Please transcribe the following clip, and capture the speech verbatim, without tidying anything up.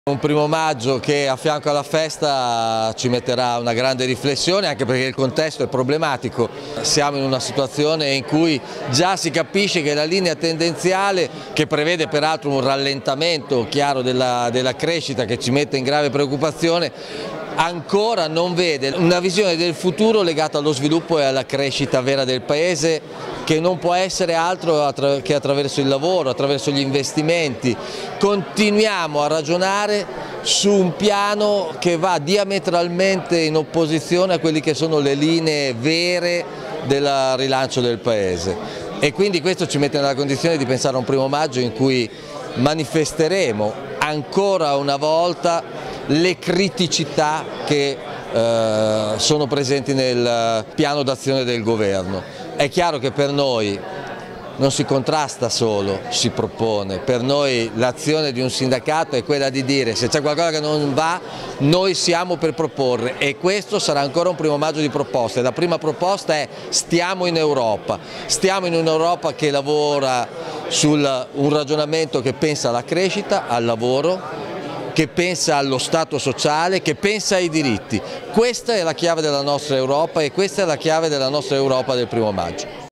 Un primo maggio che a fianco alla festa ci metterà una grande riflessione, anche perché il contesto è problematico. Siamo in una situazione in cui già si capisce che la linea tendenziale, che prevede peraltro un rallentamento chiaro della, della crescita che ci mette in grave preoccupazione, ancora non vede una visione del futuro legata allo sviluppo e alla crescita vera del Paese, che non può essere altro che attraverso il lavoro, attraverso gli investimenti. Continuiamo a ragionare su un piano che va diametralmente in opposizione a quelle che sono le linee vere del rilancio del Paese, e quindi questo ci mette nella condizione di pensare a un primo maggio in cui manifesteremo ancora una volta le criticità che eh, sono presenti nel piano d'azione del governo. È chiaro che per noi non si contrasta solo, si propone. Per noi l'azione di un sindacato è quella di dire: se c'è qualcosa che non va, noi siamo per proporre, e questo sarà ancora un primo maggio di proposte. La prima proposta è: stiamo in Europa, stiamo in un'Europa che lavora su un ragionamento che pensa alla crescita, al lavoro, che pensa allo Stato sociale, che pensa ai diritti. Questa è la chiave della nostra Europa e questa è la chiave della nostra Europa del primo maggio.